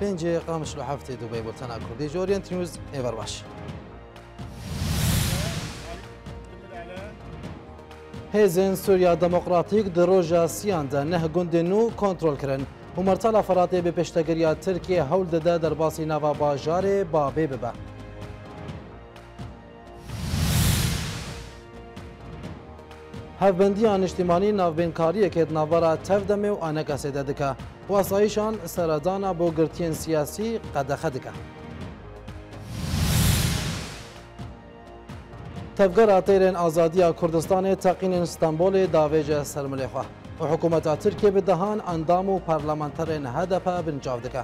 5 قامش لحفت دبي بولتنا كردي جورينت نيوز ايفر باش هێزن سووریا دموکراتیک di roja siyan de neh gundên nû kontrol kirin û Mertala Feratê bi pêştekiriya Tirkiye hewl dide derbasî nava bajarê bavê bibe. Hevbendiya niştimanî navbênkariyekê di navbera tevdemê û anekesê de dike û asayîşan seredana bo girtiyên siyasî qedexe dike. Tevgera têrên azadiya Kurdistanê teqînên Stenbolê davêje sermilê xwe û hikûmeta Tirkiye bi dehan endam û parlamenterên HDP bincav dike.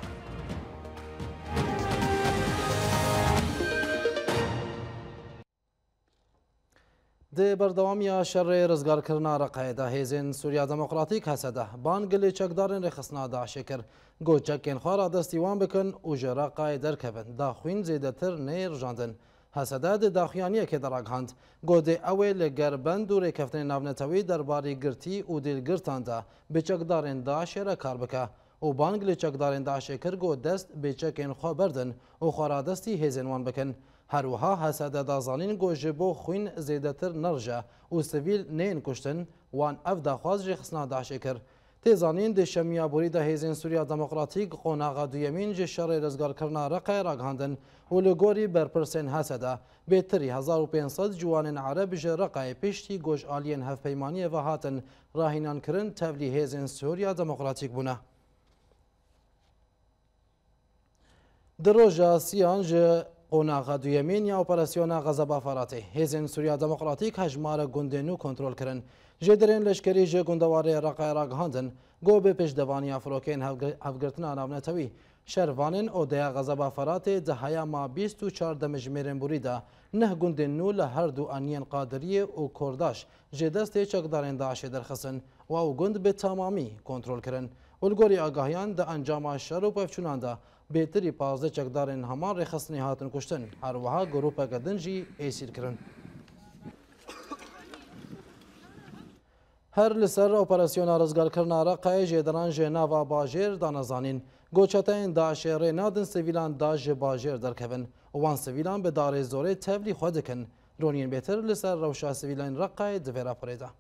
Di berdewamiya şerê rizgarkirina Reqeyê de hêzên Sûriya Demokratîk hese de bang lê çekdarên rêxistina Daişê kir got çekên xwe ra destî wan bikin û ji Reqeyê derkevin daxwîn zêdetir nê rijandin. Hesede di daxuyaniyekê de ragihand godê ew ê li gerbend û rêkeftinên navnetewî derbarê girtî û dêlgirtan de bi çekdarên Daişê re kar bike û bang lê çekdarên Daişê kir got dest bê çekên xwe berdin û xwe radestî hêzên wan bikin. Her wiha hesede da zanîn got ji bo xwîn zêdetir nerije û sivîl neyên kuştin wan ev daxwaz jê xistina Daişê kir. Tê zanîn di şemiya borî de hêzên Sûriya Demokratîk qonaxa duyemîn ji şerê rizgarkirina Reqeyê ragihandin û li gorî berpirsên hese de bêtirî 1500 ciwanên Ereb ji Reqeyê piştî gojaliyên hevpeymaniyê ve hatin rahînankirin tevlî hêzên Sûriya Demokratîk bûne. Di roja siyan ji qonaxa duyemîn ya operasyona Xezeba Feratê hêzên Sûriya Demokratîk hejmara gundên nû kontrol kirin. Jêderên leşkerî ji gundewarê Reqeyê ragihandin got bê pêşdevaniya firokên hevgirtina navnetewî şervanên odeya Xezeba Feratê di heyama 24 demijmêrên borî de neh gundên nû li her du aniyên Qadiriyê û Kordaş ji destê çekdarên Daişê derxistin û ew gund bi tamamî kontrol kirin. û li gorî agahiyan di encama şer û pevçûnan de bêtirî 15 çekdarên heman rêxistinê hatin kuştin. Her wiha grupeke din jî êsîr kirin. Her li ser operasyona rizgarkirina Reqeyê jêderan ji nava bajêr danezanîn. Goçeteyên Daişê rê nadin sivîlan da ji bajêr derkevin û wan sivîlan bi darê zorê tevlî xwe dikin. Roniyên bêtir li ser rewşa sivîlên Reqeyê di vê raporê de.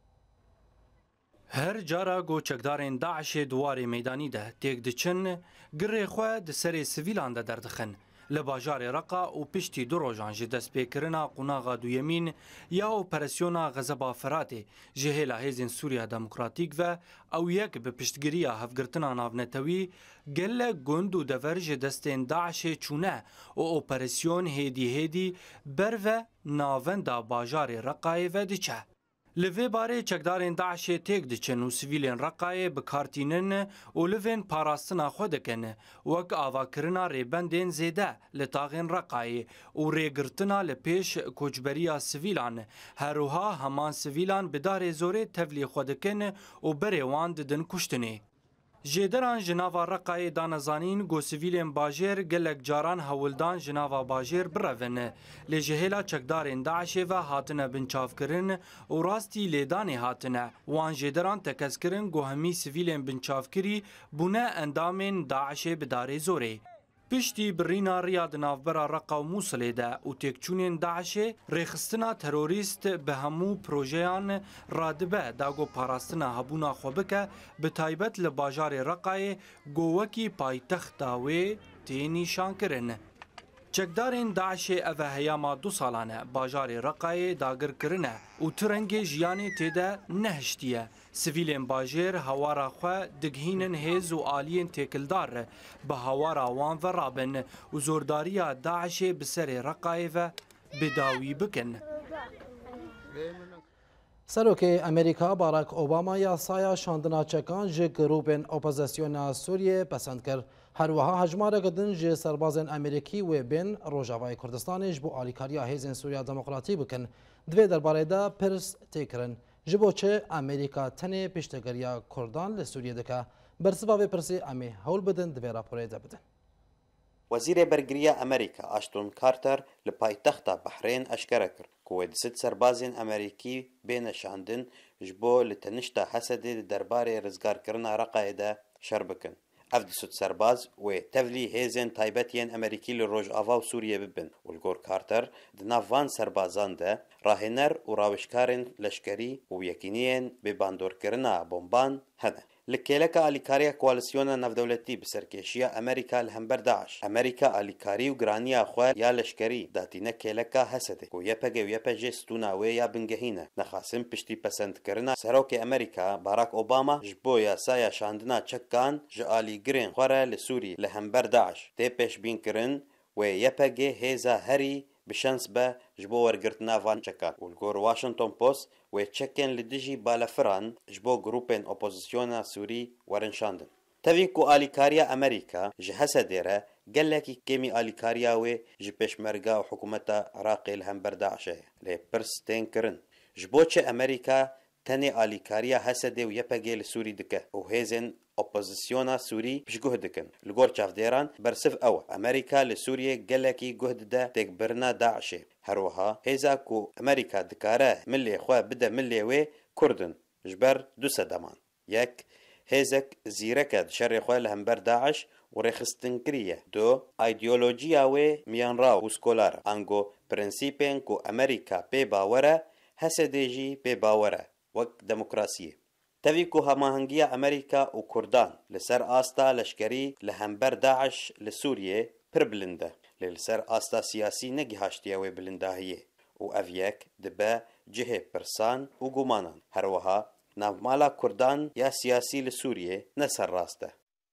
Her cara goçekdarên Daişê duwarê meydanî de têk diçin, girê xwe di serê sivîlan de derdixin. Li bajarê Reqa û piştî du rojan ji destpêkirina qonaxa duyemîn ya operasyona Xezeba Feratê ji hêla hêzên Sûriya Demokratîk ve ew yek bi piştgiriya hevgirtina navnetewî gelek gund û dever ji destên Daişê çûne û operasyon hêdî hêdî ber ve navenda bajarê Reqayê ve diçe. Li vê barê çekdarên Daişê têk diçin û sivîlên Reqayê bikartînin û li vên parastina xwe dikin wek avakirina rêbendên zêde li taxên Reqayê û rêgirtina li pêş koçberiya sivîlan. Her wiha heman sivîlan bi darê zorê tevlî xwe dikin û berê wan didin kuştinê. Jêderan ji nava Reqayê danezanîn got sivîlên bajêr gelek caran hewildan ji nava bajêr birevin. Lê ji hêla çekdarên Daişê ve hatine binçavkirin û rastî lêdanê hatine. Wan jêderan tekezkirin got hemî sivîlên binçavkirî bûne endamên Daişê bi darê zorê. Piştî birîna riya di navbera Reqa û Musilê de û têkçûnên Daişê rêxistina terorîst bi hemû projeyan radibe da got parastina hebûna xwe bike bi taybet li bajarê Reqayê got wekî paytexta wê tê nîşankirin. Çekdarên Daişê ev heyama 2 salan e bajarê Reqayê dagirkirine û ti rengê jiyanê tê de nehiştiye. Sivîlên bajêr hewara xwe digihînin hêz û aliyên têkildar bi hewara wan ve rabin û zordariya Daişê bi serê Reqayê ve bêdawî bikin. Serokê Amerîka Barack Obama yasaya şandina çekan ji grûpên opozisyona Sûriyê pesend kir. Her wiha hejmareke din ji serbazên Amerîkî wê bên Rojavayê Kurdistanê ji bo alîkariya hêzên Sûriya Demokratîk bikin. Di vê derbarê de pirs tê kirin. Ji bo çi Amerîka tenê pêştekiriya Kurdan li Sûriyê dike. Bersiva vê pirsê em ê hewl bidin di vê raporê de bidin. Wezîrê Bergiriya Amerîka Ashton Carter li paytexta Behrên eşkere kir ku wê di 6 serbazên Amerîkî bêne şandin ji bo li tenişta Hesedê di derbarê rizgarkirina Reqayê de şer bikin. هفد سود سرباز و تفلی هیزن تایبتین امریکی لروج آوا و سوریه ببن و الگور کارتر دنافان سربازان ده راهنر و راوشکارن لشکری و یکینین به باندور کرنا بمبان هنه لکیلک آلیکاریا کوالسیون نفدولتی بسرکشیا امریکا لهمبر داعش امریکا آلیکاری و گرانی آخوا یا لشکری داتینه کیلکا حسده و یپگه و یپجه ستوناوی یا بنگهینه نخاسم پشتی پسند کرنا سروک امریکا باراک اوباما جبو یا سایا شاندنا چکان جالی گرین خوره لسوری لهمبر داعش تی پیش بین کرن و یپگه هیزا هری بشانس به جبو ورگرتنا وان چکان والگور واشنطن پوست و چکن لدیجی بالافران جبو گروپین اپوزیسیونا سوری ورنشاندن تاوی کو آلیکاریا امریکا جهسه دیره گلکی کمی آلیکاریا و جپشمرگا و حکومتا عراقی الهمبر داعشه لی پرس تین کرن جبو چه امریکا تنی آلیکاریا حسده و یپگه لسوری دکه و هیزن اپوزیسیونا سوری پیش گوه دکن لگور چافدیران برسف او امریکا لسوریه گلکی گوه ده تکبرنا داعشه هروها هیزا کو امریکا دکاره ملی خواه بده ملی و کردن جبر دو سدمان یک هیزک زیرکد شر خواه لهمبر داعش و رخستنکریه دو ایدئولوژیا و میانرا و سکولار انگو پرنسیپین کو امریکا پی باوره حسدیجی پی باوره وک دموکراسیه تاوی کو هماهنگی امریکا و کردان لسر آستا لشکری لهمبر داعش لسوریه پر بلنده لسر آستا سیاسی نگی هاشتیه و بلندهیه و اویک دبه جه پرسان و گمانان هروها نافمالا کردان یا سیاسی لسوریه نسر راسته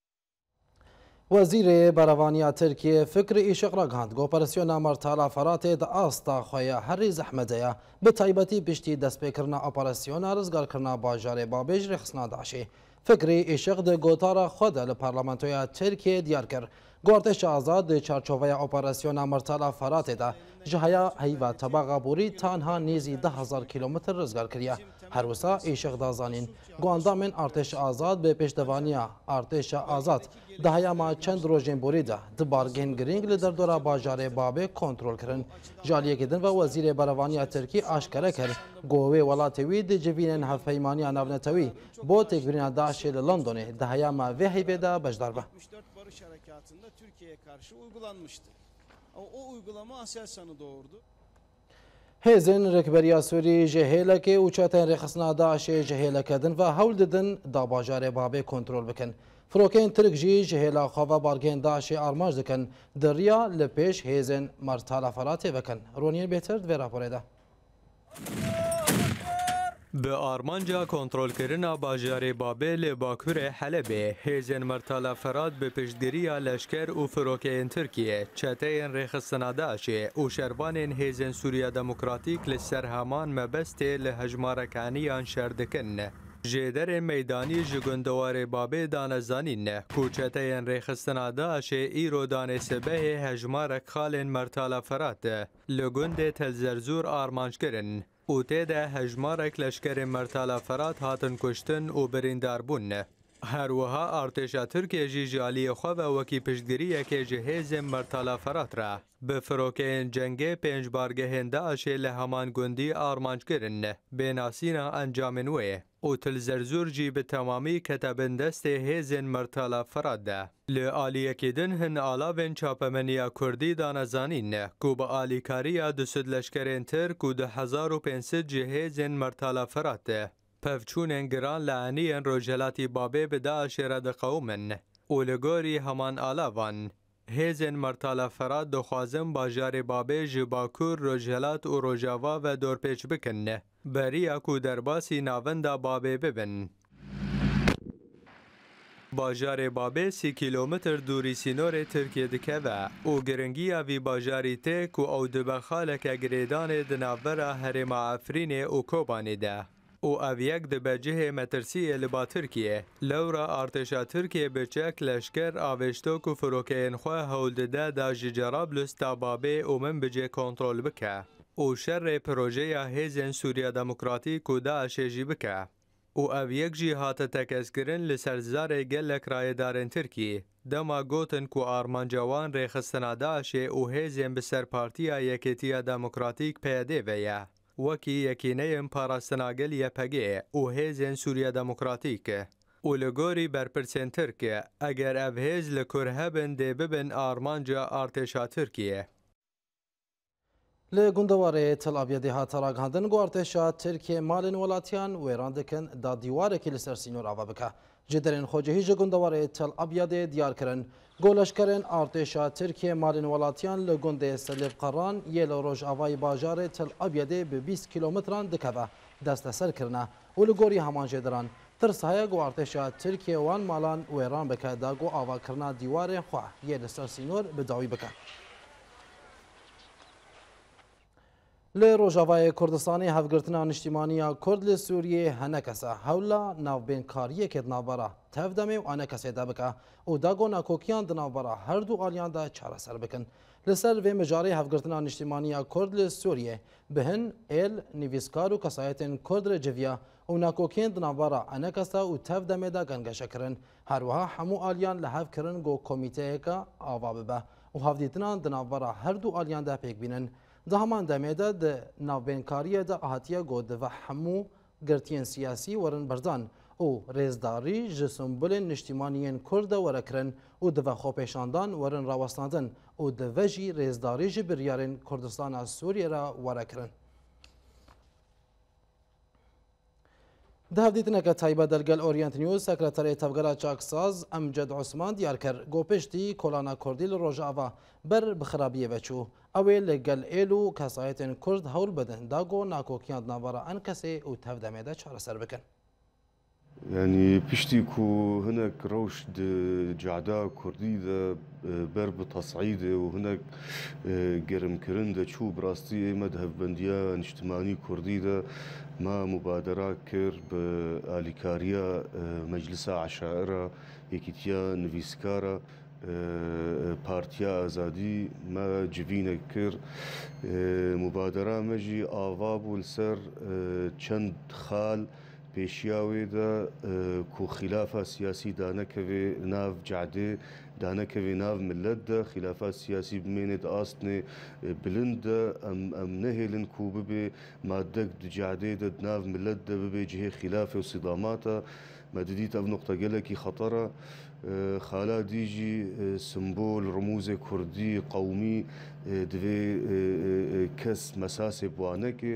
وزیر بروانی ترکیه فکر ایشق را گهاند گو اپراسیون مرتالا فرات د آستا خویا هر زحمتیا به تایبتی پشتی دست بکرنا اپراسیون رزگار کرنا باجار بابج رخصنا داشی فکر ایشق د گوتارا خود لپارلمانتویا ترکیه دیار کر گوارتش آزاد چارچوبه اپراسیون مرتالا فرات ده جهیا هیوا تباغا بوری تنها نیزی 10,000 کیلومتر رزگار کریا هر وسا ایشق دازانین گواندامن ارتش آزاد به پشتوانیا ارتش آزاد دهیا ما چند روزین بوری ده دبارگین گرینگ لدر دورا باجار بابه کنترل کرن جالیه کدن و وزیر بروانی ترکی آشکاره کرد گوه ولاتوی د جوینن هفپیمانی ناونتوی بو تکبرین داعش لندن دهیا ما وحی بده بجدار به barış harekatında Türkiye'ye karşı uygulanmıştı. Ama o uygulama Aselsan'ı doğurdu. هیزن رکبریا سوری جهیله که اوچاتن رخصنا داعش جهیله کدن و هول ددن دا باجار بابه کنترل بکن فروکین ترک جی جهیله خواه بارگین داعش آرماج دکن دریا لپیش هیزن مرتالا فراته بکن رونین بهتر و راپوره ده به آرمانجا کنترل کردن باجار بابل باکور حلب هیزن مرتالا فراد به پیشگیری لشکر و فروکین ترکیه چتین رخصنا داعش و شربان هیزن سوریا دموکراتیک لسر همان مبست لهجمارکانی شردکن جدر میدانی جگندوار بابه دانزانین کوچتین رخصنا داعش ایرو دانسبه هجمارک خال مرتالا فراد لگند تلزرزور آرمانج کرن او تیده هجمارک لشکر مرتالا فرات هاتن کشتن و بریندار بون. هر وها ارتشا ترکیه جی جالی خواه و وکی پشتگیری که جهیز مرتالا فرات را به فروکین جنگ پنج بارگه داعش لهمان گندی آرمانج کرن بیناسینا انجامنوه او تلزرزور جی به تمامی کتابن دست هیزن مرتالا فرات ده. لآلیه کدن هن آلاوین چاپمنیا کردی دانزانین کو با آلیکاریا دسد لشکرین ترک و 1500 جهیزن مرتالا فرات ده. پفچونن گران لعنین روجلاتی بابه به داعش رد قومن اولگوری همان آلاوان هیزن مرتالا فراد دخوازم باجار بابه جباکور روجلات و روجاوا و دورپیچ بکن بریا کو درباسی ناوندا بابه ببن باجار بابه 30 کیلومتر دوری سینور ترکیه دکه و او گرنگی وی باجاری تک و او دبخالک گریدان دناورا هرم افرین او کوبانی ده او اویک د بجه مترسی لبا ترکیه لورا ارتشا ترکیه بچک لشکر آوشتو کو فروکین خواه هولده دا جرابلس تا بابه او من بجه کنترل بکه او شر پروژه هیزن سوریا دموکراتیک و داعش جی بکه او اویک جی هات تکسکرن لسرزار گلک رایدارن ترکیه دما گوتن کو آرمان جوان ریخستنا داعش او هیزن بسر پارتیا یکیتیا دموکراتیک پیده ویا وکی یکینه پاراستناگل یپگه او هیزن سوریا دموکراتیک و لگوری برپرسین ترکیه اگر ابهیج لکره بن دی ببن آرمانجا ارتشا ترکیه. لگوندواره تل آبیدی هات راگهاندن گو ارتشا ترکیه مالن ولاتیان ویران دکن دا دیواره که لسر سینور آوا بکه. جدرین خوجهی جگوندواره تل آبیدی دیار کرن. گولش کرن ارتشا ترکیه مالن ولاتیان لگونده سلیب قران یه لروج آوای باجار تل آبیدی به 20 کیلومتران دکبه دست سر کرنه و لگوری همان جدران. ترسهای گو ارتشا ترکیه وان مالان ویران بکه دا گو آوا کرنا دیواره خواه یه لسر سینور بداوی بکه. لی روژاوای کردستانی هفگرتنا نشتیمانیا کرد لی سوریه هنکسه هولا ناوبینکاریه که دنابارا تفدمه و آنکسه دا بکه و داگو ناکوکیان دنابارا هر دو آلیان دا چاره سر بکن. لسر و مجاری هفگرتنا نشتیمانیا کرد لی سوریه بهن ایل نویسکار و کسایتین کرد رجویا و ناکوکیان دنابارا آنکسه و تفدمه دا گنگشه کرن. هر وها همو آلیان لحف کرن گو کمیته که آوا ببه و هفدیتنان دنابارا هر دو آلیان دا پیک بینن. ده همان دمیده ده ناوبینکاریه ده آهاتیه گو ده و همو گرتین سیاسی ورن برزان او ریزداری جسنبول نشتیمانیین کرد ورکرن او ده و خوپیشاندان ورن راوستاندن او ده وجی ریزداری جبریارین کردستان سوریه را ورکرن. ده هفدیتنه که تایبه دلگل اورینت نیوز سکرتری تفگرا چاکساز امجد عثمان دیار کر گو پشتی کولانا کردی لروژاوا بر بخرابیه وچو اوی لگل ایلو کسایتین کرد هول بدن داگو ناکوکیان نابارا انکسی و تفدمه ده چاره سر بکن. يعني بيشتكوا هناك روش جعدا كردي ده برب تصعيده وهناك قرم كرنده شو براستي مذهب بنديا اجتماعي كردي ده ما مبادرة كر بآليكاريا مجلسة عشائرة يكتيا نفيسكارا بارتيا آزادي ما جبينه كر مبادرة مجي آواب والسر چند خال پیشیاوی دا کو خلافه سیاسی دانکوی ناو جعده دانکوی ناو ملت دا خلافه سیاسی بمینید آستن بلند ام نهیلن کو ببی مادک جعده دا ناو ملت دا ببی جهه خلافه و صداماتا مددیت او نقطه گلکی خطره خالا دیجی سمبول رموز کردی قومی دوی کس مساس بوانه که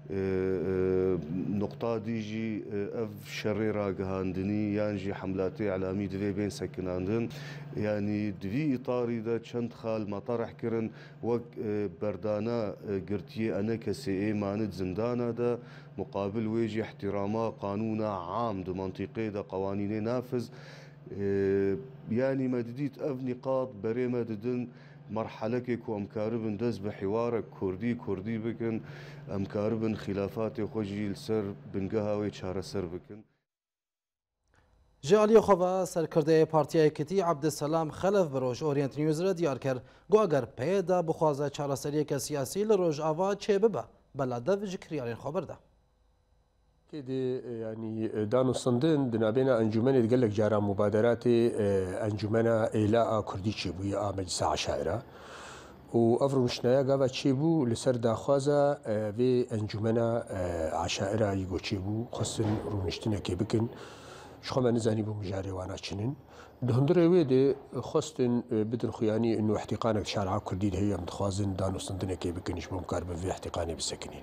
نقطة ديجي اف شريرة قهاندني يانجي حملات اعلامي دوي بين سكناندن يعني دوي اطاري دا چند خال مطرح كرن وك بردانا قرتي انا كسي ايماند زندانا دا مقابل ويجي احتراما قانونا عام دو منطقي دا قوانين نافذ يعني مدديت اف نقاط بريمة ددن مرحلة كو أمكاربن دز بحوارك كردي بكن أمكاربن خلافات خوجي السر بنقهاوي چار سر بكن جعلی خواه سرکرده پارتیای کتی عبدالسلام خلف بروش اورینت نیوز را دیار کرد گو اگر پیدا بخوازه چار سریه که سیاسی لروج آوا چه ببه بلاده و جکریارین خبر ده كده يعني دانو صندن دنابينا انجمن تقول لك جارا مبادرات انجمنا إيلاء كردي تشيبوية مجلس عشائرة وأفرو مشنايا قاوا تشيبو لسر داخوازا في انجمنا عشائرة يقو تشيبو خصن رونشتنا كيبكن شخما نزاني بو مجاري وانا تشنن دهندري ويدي خصن بدن خياني انه احتقانك شارع كردي هي متخوازن دانو صندن كيبكن يشبو مقاربة في احتقاني بالسكنين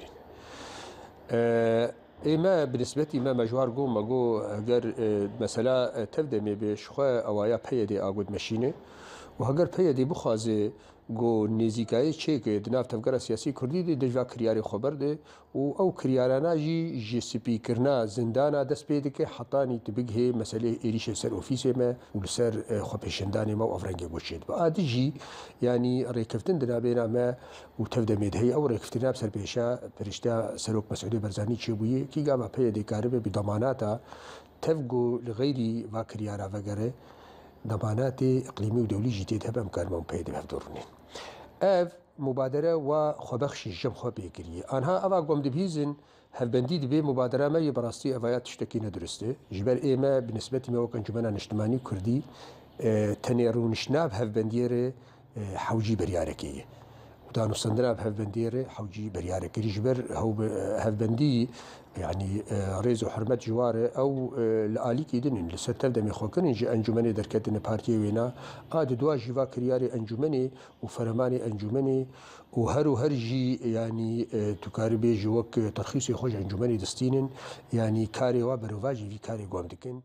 إما بالنسبة ما مجوار جو ماجو أجر مثلا تبدأ بشخاء أوايا بيدي أقود ماشينة وهجر بيدي بخازة جو نزيكاي شيء دناف تفكر سياسي كردي دجوا كرياري خبر ده أو كريارانا جي سبي كرنا زندانا دس بيدك حطاني تبجه مسألة إيريش سر أوفيسه ما ولسر خبيشنداني ما وأفرنجي بوشيد بعد جي يعني ريكفتن دنا بينا ما وتبدأ مدهي أو ريكفتنا بسر بيشا برشتا سلوك مسؤولية برزاني شبويه كي جابا بيدي كاربة بضماناتا تفجو لغيري وكريارا وغيره ضمانات إقليمي ودولي جديد هبا مكالمة بيدي بهدورنين اف مبادره و خبخش الجم خبيكري انها افا قوم دبيزن هالبنديد بي مبادره ما يبراستي افايات تشتكي ندرسته جبال ايما بالنسبه لي وكان جمانا اجتماعي كردي تنيرون شناب هالبنديره حوجي برياركيه ودانوستندنا بهفبندي ري حوجي بريارة كريجبر هو هفبندي يعني ريز وحرمت جواره او لآليك يدنن لستل دمي خوكن جي انجمني دركتن بارتي وينا اد دوا جيفا كرياري انجمني وفرماني انجمني وهر جي يعني تكاربي جوك ترخيصي خوش انجمني دستينن يعني كاري وبروفاجي في كاري قوم دكن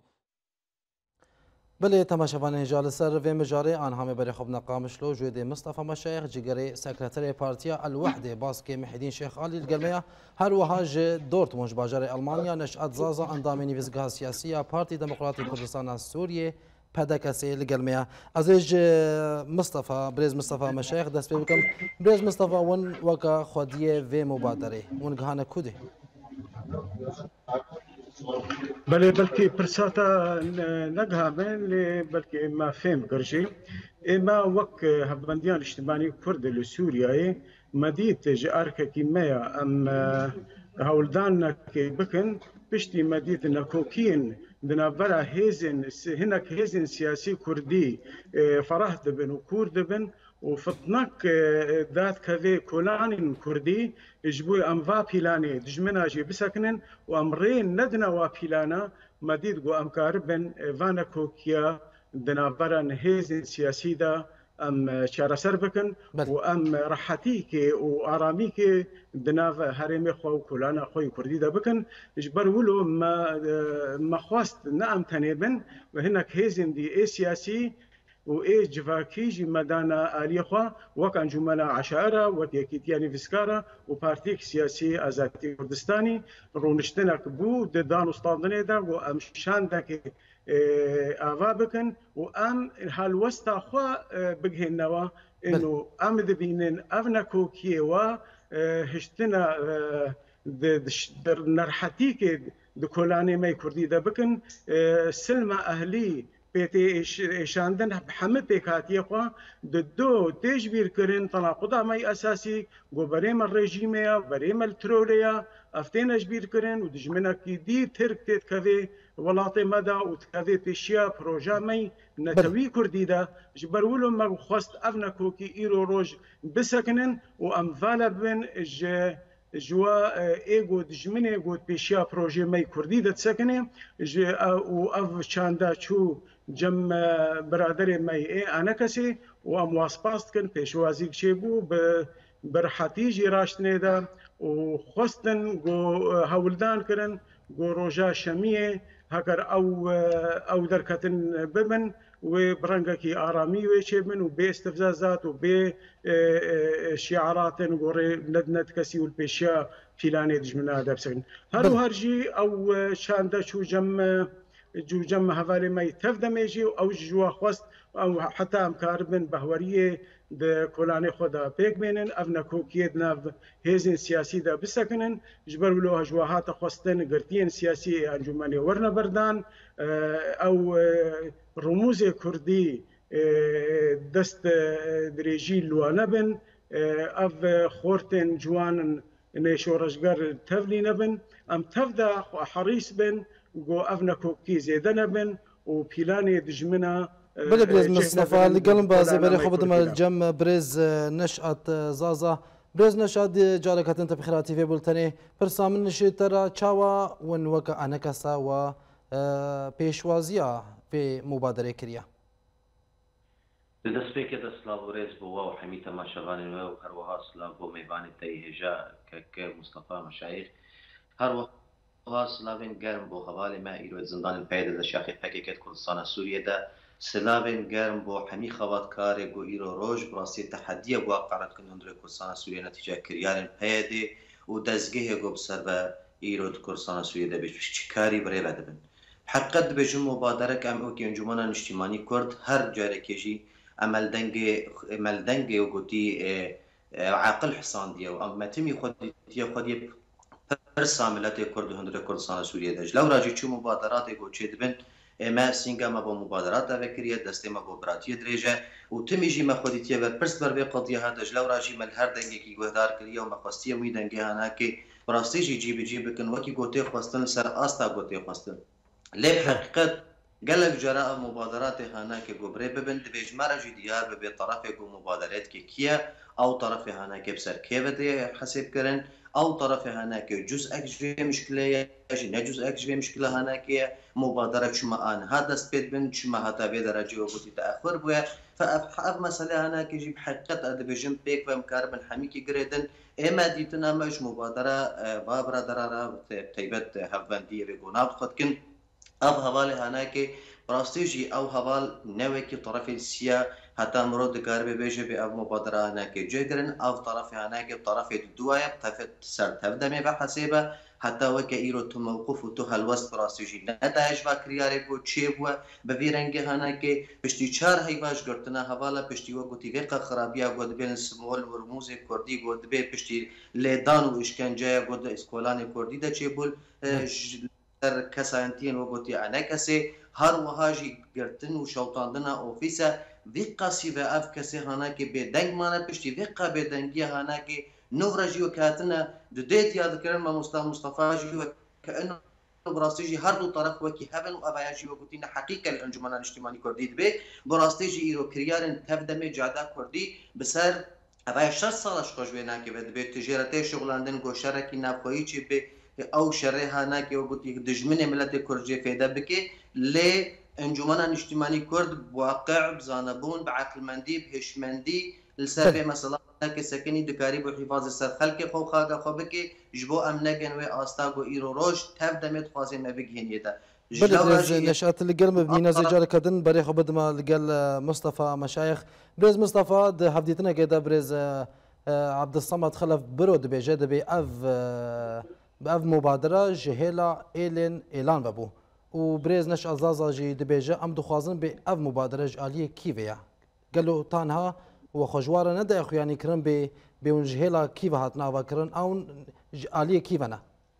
بله تماشاوان جال سر و مجاری آن همه بر خوب نقامش لو جوید مصطفى مشایخ جگری سکرتری پارتیا الوحده باز که محیدین شیخ علی الگرمیا هر وهاج دورتموند باجار المانیا نشأت زازا اندام نویزگاه سیاسی پارتی دموکراتی کردستان سوریه پدکسی الگرمیا ازج مصطفى بريز مصطفى مشایخ دست بکم بريز مصطفى ون وکا خودیه و مبادره ون گهانه کده بلکه پرساتا نگها بین بلکه ما فهم کرجی اما وق هفبندیان اجتماعی کرد لسوریای مدید جار که مایا ام هولدان که بکن پشتی مدید نکوکین دنابرا هزن هناك هزن سياسي كردي فرح دبن وكورد دبن وفطنك ذات كذا كولان كردي يجبوا أمفا بيلاني دجمنا جي بسكنن وأمرين ندنا وبيلانا مديد جو أمكاربن فانا كوكيا دنابرا هزن سياسي دا ام شارسر بکن و ام راحتیک و آرامیک دناف هرمی خو کلانا خوی کردی دا بکن اجبر ولو ما خواست نام تنیبن و هناك هزن دی ای سیاسی و ای جواکی جی مدانا آلی خوا وکان جملا عشاره و تیکیتیانی فسکارا و پارتیک سیاسی آزادی کردستانی رونشتنک بو دان استادنه دا و ام شان دا که آوا بکن و ام هالوستا خوا بگهن نوا انه ام دبینن افنا کوکیه و هشتنا در نرحتی که دکولانی می کردی دا بکن سلم اهلی بیتی ایشاندن همه پیکاتی خوا دو تجبیر کرن تناقض می اساسی گو بریم الرژیمیا بریم الترولیا افتین اجبیر کرن و دجمنا کی دی ترک تت کفی ولاطي مدى وتكافي بيشيا بروجا مي نتوي كرديدا جبر ولو ما خواست افنا كوكي ايرو روج بسكنن وام فالا بن جوا ايغو دجمني غوت بيشيا بروجي مي كرديدا تسكني و اف شاندا شو جم برادر مي اي انا كسي وام واسباست كن بيشوازي شيبو برحتي جي راشتنيدا وخواستن غو هولدان كرن غو روجا شميه هكر او دركتن بمن وبرنجكي آرامي ويشبن وباستفزازات وبشعارات وغوري ندنت كسي والبيشيا فيلاني دجمنا دابسكن هارو هرجي او شاندا شو جم هفالي ما يتفدا ميجي او جوا خواست او حتى امكاربن بهوريه د کولانی خدا پیک بینن افنا کوکیت ناف هزین سیاسی دا بسکنن جبر ولو هجواهات خواستن گرتین سیاسی انجمنی ورنا بردان او رموز کردی دست دریجی لوانا بن اف خورتن جوان نشورشگر تفلی نبن ام تفدا حريص بن جو افنا کوکی زیدن بن و پیلانی دجمنا بله بريز مصطفى لقلم بازي بري خبط مال الجم بريز نشأت زازا بريز نشأت جالك انت بخيراتي في بولتني برسا من نشي ترى تشاوا ون وكا انكسا و بيشوازيا في مبادرة كريا دەست پێکێ دەسڵاو ڕێز بووە و حەمی تەماشەوانی نوێ و هەروەها سلااو بۆ میوانی تەیهێژە کەکە مستەفا مەشایخ هەروەها سلااوێن گەرم بۆ هەواڵی ما ئیرۆ زندانی پێدە لە شاخی پەکێکێت کوردستانە سووریەدا سلااوێن گەرم بۆ هەمی خەواتکارێک و ئیرۆ ڕۆژ بڕاستی تەحەدیە بۆ قارەتکردن هەندێک کوردستانە سووریە نەتیجە کریارن پێدێ و دەستگەهێک بۆ بسەر بە ئیرۆ کوردستانە سووریە دەبێت چ کاری بڕێوە دەبن حقیقت دەبێژم مبادرەکە ئەم ئەوکی ئەنجومەنە نیشتیمانی کورد هەر جارێکێژی ئەمەلدەنگێ و گوتی عاقل حساندیە و ئەمەتمی خودی پرسا ملەتی کورد و هەندێک کوردستانە سووریە دەژ لەو ڕاجی چوو مبادراتێک بۆ چێ دەبن ئێمە سینگەمە بۆ مبادرات دەوێکریە دەستێمە بۆ براتیە درێژە و تمیژی مەخۆدیتیە بەر پرس بەربێ قەڵدیە هاتەژ لەو ڕاژی مەل هەر دەنگێکی گوهدار کردیە و مەخوەستیە مووی دەنگێ هەناکێ بڕاستیژی جیبجی بکن وەکی گۆتێ خواستن سەر ئاستا گۆتێ خواستن لێ حقیقت قالك جراء مبادرات هناك جبري ببن دبيج مرج ديار ببي طرف مبادرات كيا او طرف هناك بسر كيف حسب كرن او طرف هناك جزء اكجي مشكله يجي جزء اكجي مشكله هناك مبادره شما ان هذا سبيد بن شما هتا بدرجه وقت تاخر بها فاب مساله هناك يجي بحقيقه ادبيجن بيك ومكاربن حميكي جريدن اما ديتنا مش مبادره بابرا درارا تيبت هفبنديه بيقونا بخدكن اب هوال هناك براستيجي او هوال نوكي طرف السيا حتى مرود دكار بيجي بأب مبادرة هناك جيجرن او طرف هناك بطرف الدوايا بتفت سر تبدأ بحسيبه حتى وكا ايرو تموقف وتو هالوست براستيجي نتاج باكرياري بو تشيبوا بفيرنجي هناك بشتي چار هاي باش قرتنا هوالا بشتي وقتي فيقا خرابيا قد بين سمول ورموز كردي قد بي بشتي ليدان وإشكنجايا قد اسكولاني كردي دا چيبول کسانتین و گوتی آنها کسی هر وهاجی گرتن و شوطاندنا اوفیسا ویقاسی و اف کسی هانا که به دنگ مانه پشتی ویقا به دنگی هانا که نورجی و کاتنا ددیت یاد کردن ما مصطفى جی و کانه براستيجي هر دو طرف وكي هبن واباياجي وقتنا حقيقه الانجمن الاجتماعي كردي دبي براستيجي ايرو كريارن تفدمي جادا كردي بسر ابايا 6 سالش خوشبينا که به تجارت شغلاندن گوشرکی نافویی چی به او شرها ناكي وقتي دجمنه ملت كرجي فيدا بكي لي انجمن الاجتماعي كرد بواقع بزانبون بعقل مندي بهشمندي لسبب مثلا ناكي سكني دكاري بحفاظ السر خلق خو خاغا خو بكي جبو امنگن و استاغو ايرو روج تفدمت خازي ما بگهنيدا بدرز نشأت القلم بمينازي جار كدن بريخ بدما القل مصطفى مشايخ بريز مصطفى حفديتنا كده بريز عبد الصمد خلف برود بيجد بي بأف مبادرة جهيلا إعلان ببو وبريز نش أزازا جي دبيجة أم دخوازن بأف مبادرة جالية كيفيا قالوا تانها وخجوارة ندا يخو يعني كرن بون جهيلا كيفا هاتنا وكرن أو جالية كيفنا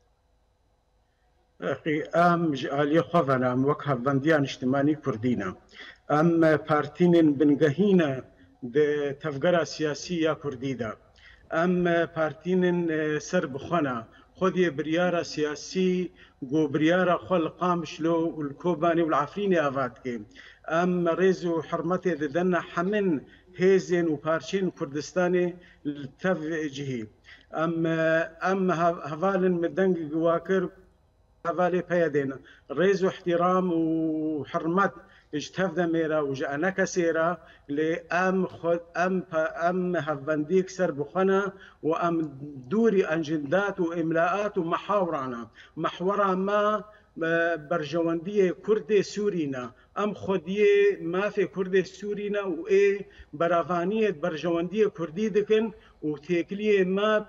أخي أم جالية خوفنا أم وكها بنديان اجتماعي كردينا أم بارتين بنجهينا ده تفجرة سياسية كرديدا أم بارتين سرب خنا خذي بريارة سياسي جو بريارة خل قامشلو والكوباني والعفريني أفاتكي أم ريزو حرمتي ددنا حمن هيزن وبارشين كردستاني التفجهي أم هفالن مدنج جواكر هفالي بيدين ريزو احترام وحرمت اجتهد ميرا وجانا كسيرا لأم خد أم هفنديك سر بخنا وأم دوري أنجندات وإملاءات ومحاورنا محورا ما برجواندية كردي سورينا أم خدية ما في كردي سورينا وإيه برافانية برجواندية كردي دكن وتيكلية ما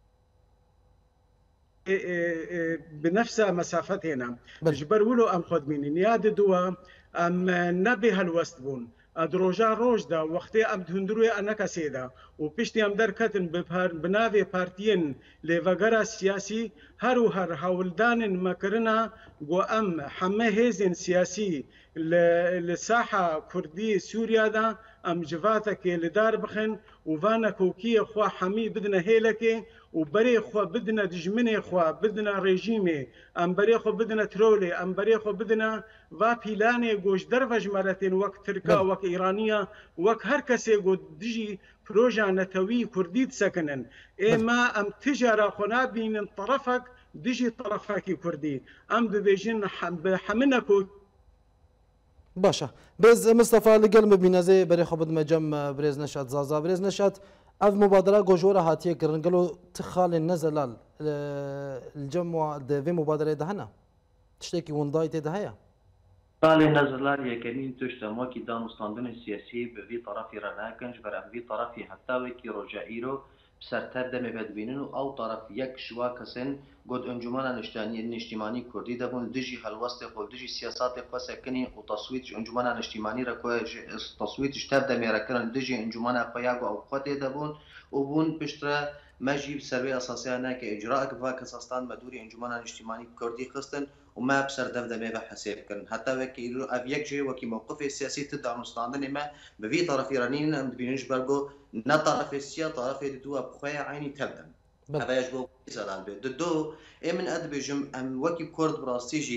بنفس مسافتنا جبر ولو أم خد مني نياد دوا أم نبي هالوست بون أدروجا روج دا وقتي أم تهندروي أنا كسيدا وبيشتي أم دركتن بنافي بارتيين لفقرة سياسي هر هولدان مكرنا و أم حمي هيزن سياسي لساحة كردي سوريا دا أم جفاتك لدار بخن وفانا كوكية خوا حمي بدنا هيلكي وبري خوا بدنا دجمني خوا بدنا ريجيمي ام بري خوا بدنا ترولي ام بري خوا بدنا فابيلاني جوش درفج مرتين وقت تركا وقت ايرانيه وقت هر كسي جو دجي بروجا نتوي كرديت سكنن اما ام تجاره خنا بين طرفك دجي طرفك كردي ام ببيجن بحمنكو باشا بريز مصطفى لقلم بينازي بري خبد مجم بريز نشات زازا بريز نشات اف مبادره جوجورا هاتيه كرن قالوا تخال النزل الجمع في مبادره دهنا تشتكي وندايت دهيا قال النزلار يكنين تشتموا كي دانستاندن السياسي بفي طرفي رناكنج بر في طرفي حتى وكي رجائيرو بسرتر دم بدبينن او طرف يك شوا كسن قد انجمان الاجتماعي كردي دبون دجي هالوسط خو دجي سياسات خو سكني وتصويت انجمان الاجتماعي ركو تصويت اشتاب دم يركن دجي انجمان قياغو او قد دبون وبون بشترا مجيب سروي اساسي انا كاجراء كفاك اساسان مدوري انجمان الاجتماعي كردي خستن وما بسر دفدمه بحساب كرن حتى وكي افيك جي وكي موقف السياسي تدعم مستعندن ما بفي طرف ايرانيين ام بينش برغو نا طرف السيا طرف دو بخويا عيني تبدم هذا يجبو سلام دو من ادبجم ام وكي كرد براستيجي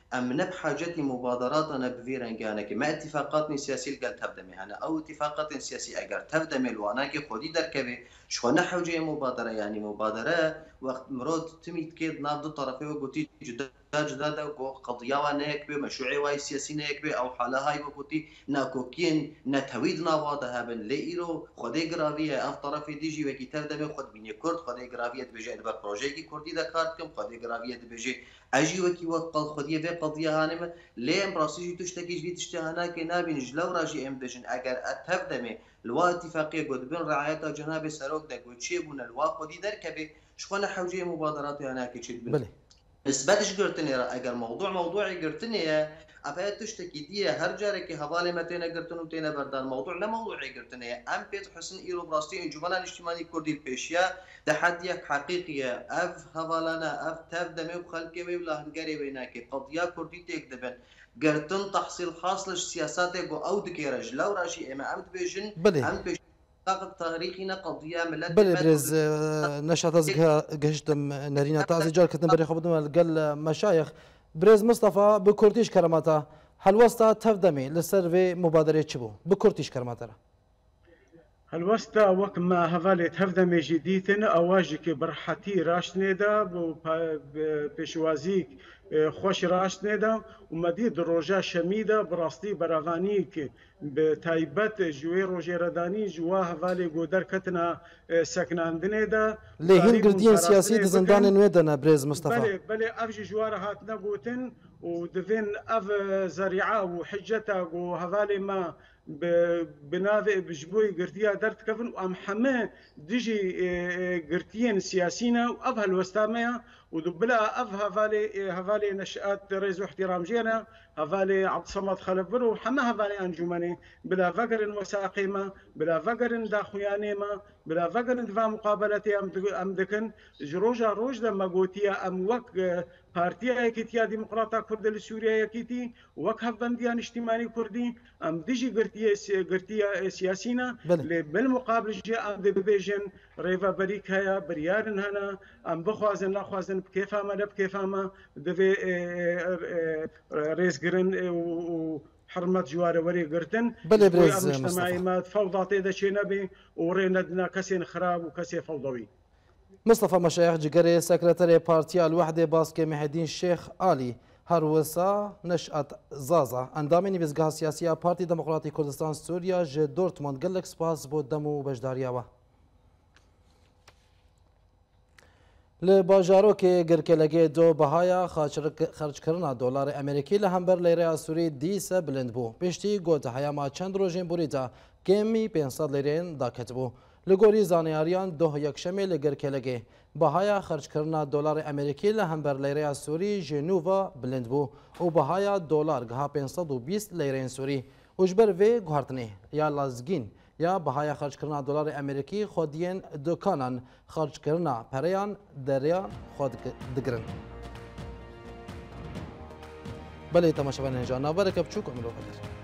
ام نب حاجتي مبادراتنا بفيرنجانك ما اتفاقات سياسي قال تبدمي انا او اتفاقات سياسي اگر تبدمي الواناكي خودي دركبي شو نحوجي مبادره يعني مبادره وقت مرود تميت كيد ناب دو طرفي وقتي جدا جدا قضيه وانك بمشروع واي سياسي نك او حالها هاي وقتي ناكوكين نتويد نواده هبن ليرو خودي غرافيه اف طرفي ديجي وكي تبدمي خود بني كرد خودي غرافيه بجي بر بروجي كردي دكارتكم خودي غرافيه بجي اجي وكي وقل خودي في قضيه هانم ليه براسيجي تشتكي في تشتهانا كنابين جلو راجي ام بجن اگر اتفدمي الوا اتفاقيه قد بين رعايه جناب سروك دك وتشيبون الوا خودي دركبي شخونا حوجي مبادرات هناك تشد بله اثباتش قرتني اگر موضوعي قرتني افات تشتكي دي هر جارك حواله متين قرتنو تينا بردان موضوع لا موضوعي قرتني ام بيت حسن ايرو براستي انجمن الاجتماعي كردي البيشيا تحديك حقيقيه اف حوالنا اف تبدمي وخلكي ولا هنغري بيناك قضيه كردي تكدبن قرتن تحصيل حاصل سياساتك او دكيرج لو راشي اما ام بيجن ام بيجن تاريخنا قضيه ملت بله برز نشاط از گشتم نرينا تازي جار كتن بري خبدم قال مشايخ برز مصطفى بكورتيش كرماتا هلوستا تفدمي لسر مبادره تشبو بكورتيش كرماتا هلوستا وك ما هفالي تفدمي جديدن اواجك برحتي راشنيدا بشوازيك خوش راشنيدا ومديد روجا شميدا براستي براغانيك بتايبت جوي روجي رداني جوا هفالي قدر كتنا سكناندنيدا لهين قردين سياسي دزندان نويدنا بريز مصطفى بلي افجي جوار هاتنا قوتن ودفين اف زريعه وحجتها وهفالي ما بنافع بجبوي قرتيا درت كفن وام حما ديجي قرتيين سياسينا وافها الوستامية ودبلا افها هفالي نشأت ريز واحترام جينا هفالي عبد الصمد خلف برو حما هفالي انجمني بلا فقر وساقيمة بلا فقر داخويانيما بلا فقر دفاع مقابلتي ام دكن جروجا روج لما قوتيا ام وك بارتيا يكيتيا ديمقراطا كرد لسوريا يكيتي وك هفنديان اجتماعي كردي ام ديجي قرتيا سياسينا بالمقابل جاء ام بيجن ريفا بريك هيا بريارن هنا ام بخوازن نخوازن بكيفا ما بكيفا ما دفي ريس جرن وحرمت جوار وري قرتن بلي بريز مجتمعي ما فوضى تيدا شي نبي ورينا كسين خراب وكسي فوضوي مصطفى مشايخ جگري سكرتاري بارتيا الوحدة باسكي محدين الشيخ علي هروسا نشأت زازا اندامي نویزگاه سیاسی پارتی دموکراتی کردستان سوریا ج دورتموند گلک سپاس بو دمو بجدارياوا لباجاروک گرکلگی دو بهایا خرج کرنا دلار امریکی لهمبر لیره سوری دیس بلند بو پشتی گوت هیاما چند روزین بوریدا کمی 500 لیرین داکت بو لگوری زانیاریان دو یکشمی لگرکلگی بهایا خرج کرنا دلار امریکی لهمبر لیره سوری جنوبا بلند بو و بهایا دلار گها 520 لیرین سوری اجبر وی گهارتنی یا لازگین یا بهایا خرج کرنا دلار امریکی خودین دکانان خرج کرنا پریان دریان خود دگرن بله تماشاگران جان برکب چوک املو قدر